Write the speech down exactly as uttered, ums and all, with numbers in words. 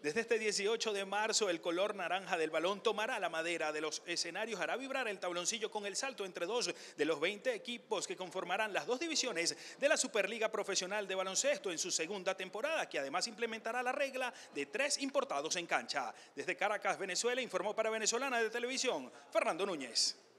Desde este dieciocho de marzo, el color naranja del balón tomará la madera de los escenarios, hará vibrar el tabloncillo con el salto entre dos de los veinte equipos que conformarán las dos divisiones de la Superliga Profesional de Baloncesto en su segunda temporada, que además implementará la regla de tres importados en cancha. Desde Caracas, Venezuela, informó para Venezolana de Televisión, Fernando Núñez.